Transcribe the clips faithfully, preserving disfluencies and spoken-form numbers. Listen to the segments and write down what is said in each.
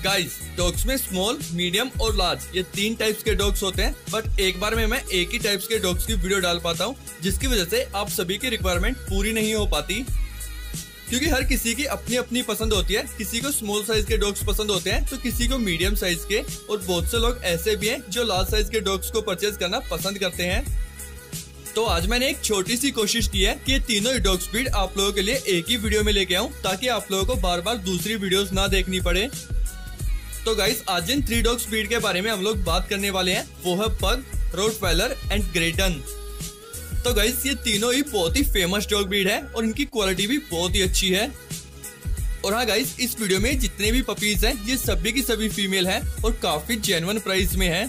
Guys, dogs में small, medium और large ये तीन टाइप्स के डॉग्स होते हैं, बट एक बार में मैं एक ही टाइप्स के डॉग्स की वीडियो डाल पाता हूँ, जिसकी वजह से आप सभी की रिक्वायरमेंट पूरी नहीं हो पाती, क्योंकि हर किसी की अपनी अपनी पसंद होती है। किसी को स्मॉल साइज के डॉग्स पसंद होते हैं तो किसी को मीडियम साइज के, और बहुत से लोग ऐसे भी हैं जो लार्ज साइज के डॉग्स को परचेज करना पसंद करते हैं। तो आज मैंने एक छोटी सी कोशिश की है कि ये तीनों ही डॉग ब्रीड आप लोगों के लिए एक ही वीडियो में लेके आऊं, ताकि आप लोगों को बार बार दूसरी वीडियोस ना देखनी पड़े। तो गाइस, आज जिन थ्री डॉग ब्रीड के बारे में हम लोग बात करने वाले हैं वो है पग, रोटवाइलर एंड ग्रेटन। तो गाइस, ये तीनों ही बहुत ही फेमस डॉग ब्रीड है और इनकी क्वालिटी भी बहुत ही अच्छी है। और हाँ गाइस, इस वीडियो में जितने भी पपीज हैं ये सभी की सभी फीमेल हैं और काफी जेन्युइन प्राइस में हैं।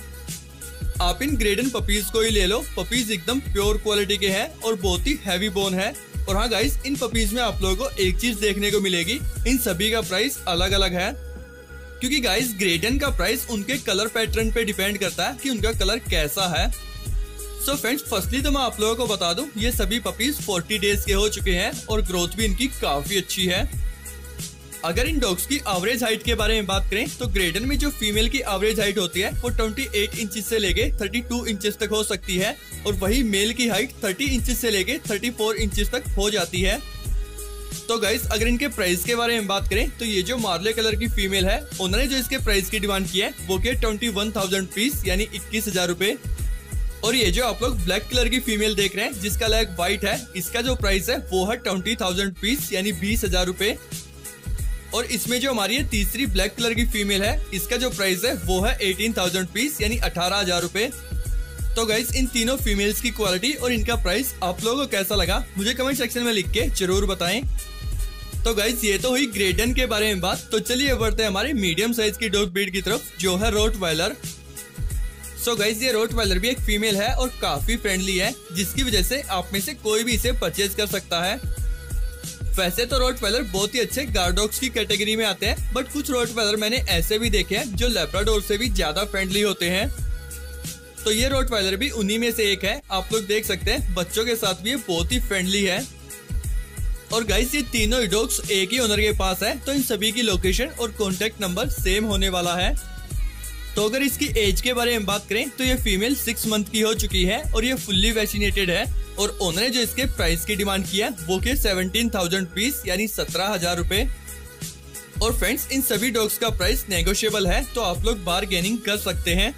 आप इन ग्रेडन पपीज को ही ले लो। पपीज एकदम प्योर क्वालिटी के हैं और बहुत ही हैवी बोन है। और हाँ गाइस, इन पपीज में आप लोगों को एक चीज देखने को मिलेगी, इन सभी का प्राइस अलग अलग है, क्योंकि गाइस ग्रेडन का प्राइस उनके कलर पैटर्न पे डिपेंड करता है कि उनका कलर कैसा है। सो फ्रेंड्स, फर्स्टली तो मैं आप लोगों को बता दूं, ये सभी पपीज चालीस डेज के हो चुके हैं और ग्रोथ भी इनकी काफी अच्छी है। अगर इन डॉग्स की एवरेज हाइट के बारे में बात करें तो ग्रेडन में जो फीमेल की एवरेज हाइट होती है वो अट्ठाईस इंचेस से लेके बत्तीस इंचेस तक हो सकती है, और वही मेल की हाइट तीस इंचेस से लेके चौंतीस इंचेस तक हो जाती है। तो गाइस, अगर इनके प्राइस के बारे में बात करें तो ये जो मार्ले कलर की फीमेल है, उन्होंने जो इसके प्राइस की डिमांड की है वो के ट्वेंटी वन थाउजेंड पीस यानी इक्कीस हजार रूपए। और ये जो आप लोग ब्लैक कलर की फीमेल देख रहे हैं जिसका लेग व्हाइट है, इसका जो प्राइस है वो है ट्वेंटी थाउजेंड पीस यानी बीस हजार रूपए। और इसमें जो हमारी तीसरी ब्लैक कलर की फीमेल है, इसका जो प्राइस है वो है अठारह थाउजेंड पीस यानी अठारह हजार रूपए। तो गाइस, इन तीनों फीमेल्स की क्वालिटी और इनका प्राइस आप लोगों को कैसा लगा मुझे कमेंट सेक्शन में लिख के जरूर बताएं। तो गाइस, ये तो हुई ग्रेडन के बारे में बात। तो चलिए बढ़ते हैं हमारे मीडियम साइज की डॉग ब्रीड की तरफ, जो है रोटवाइलर। सो गाइस, ये रोटवाइलर भी एक फीमेल है और काफी फ्रेंडली है, जिसकी वजह से आप में से कोई भी इसे परचेज कर सकता है। वैसे तो रोटवाइलर बहुत ही अच्छे गार्ड डॉग्स की कैटेगरी में आते हैं, बट कुछ रोटवाइलर मैंने ऐसे भी देखे हैं जो लैब्राडोर से भी ज्यादा फ्रेंडली होते हैं। तो ये रोटवाइलर भी उन्हीं में से एक है। आप लोग देख सकते हैं बच्चों के साथ भी ये बहुत ही फ्रेंडली है। और गाइस, ये तीनों ही डॉग्स एक ही ओनर के पास है, तो इन सभी की लोकेशन और कॉन्टेक्ट नंबर सेम होने वाला है। तो अगर इसकी एज के बारे में बात करें तो ये फीमेल सिक्स मंथ की हो चुकी है और ये फुल्ली वैक्सीनेटेड है। और ओनर ने जो इसके प्राइस की डिमांड किया वो के सेवनटीन थाउजेंड पीस यानी सत्रह हजार रूपए। और फ्रेंड्स, इन सभी डॉग्स का प्राइस नेगोशिएबल है, तो आप लोग बार्गेनिंग कर सकते हैं।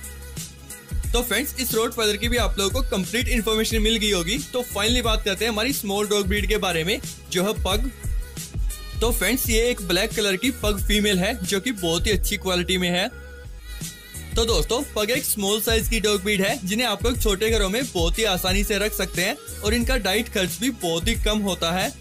तो फ्रेंड्स, इस रोटवाइलर की भी आप लोगों को कंप्लीट इन्फॉर्मेशन मिल गई होगी। तो फाइनली बात करते हैं हमारी स्मॉल डॉग ब्रीड के बारे में, जो है पग। तो फ्रेंड्स, ये एक ब्लैक कलर की पग फीमेल है जो कि बहुत ही अच्छी क्वालिटी में है। तो दोस्तों, पग एक स्मॉल साइज की डॉग ब्रीड है जिन्हें आप लोग छोटे घरों में बहुत ही आसानी से रख सकते हैं, और इनका डाइट खर्च भी बहुत ही कम होता है।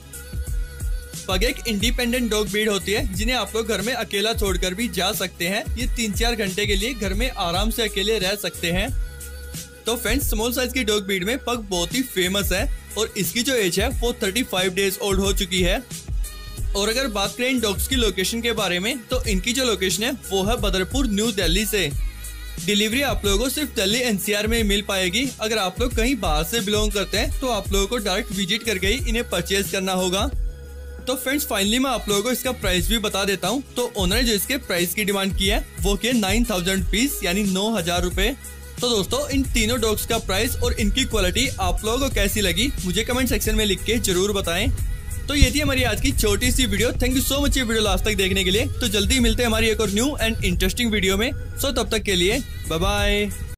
पग एक इंडिपेंडेंट डॉग ब्रीड होती है जिन्हें आप लोग घर में अकेला छोड़कर भी जा सकते हैं। ये तीन चार घंटे के लिए घर में आराम से अकेले रह सकते हैं। तो फ्रेंड्स, स्मॉल साइज की डॉग ब्रीड में पग बहुत ही फेमस है और इसकी जो एज है वो पैंतीस डेज ओल्ड हो चुकी है। और अगर बात करें इन डॉग्स की लोकेशन के बारे में तो इनकी जो लोकेशन है वो है बदरपुर, न्यू दिल्ली से। डिलीवरी आप लोगों को सिर्फ दिल्ली एनसीआर में मिल पाएगी। अगर आप लोग कहीं बाहर से बिलोंग करते हैं तो आप लोगों को डायरेक्ट विजिट करके ही इन्हें परचेज करना होगा। तो फ्रेंड्स, फाइनली मैं आप लोगों को इसका प्राइस भी बता देता हूँ। तो ओनर ने जो इसके प्राइस की डिमांड की है वो के नाइन थाउजेंड पीस यानी नौ हजार रूपए। तो दोस्तों, इन तीनों डॉग्स का प्राइस और इनकी क्वालिटी आप लोगों को कैसी लगी मुझे कमेंट सेक्शन में लिख के जरूर बताएं। तो ये थी हमारी आज की छोटी सी video. Thank you so much ये वीडियो लास्ट तक देखने के लिए। तो जल्दी मिलते हैं हमारी एक और न्यू एंड इंटरेस्टिंग वीडियो में। सो तब तक के लिए बाय बाय।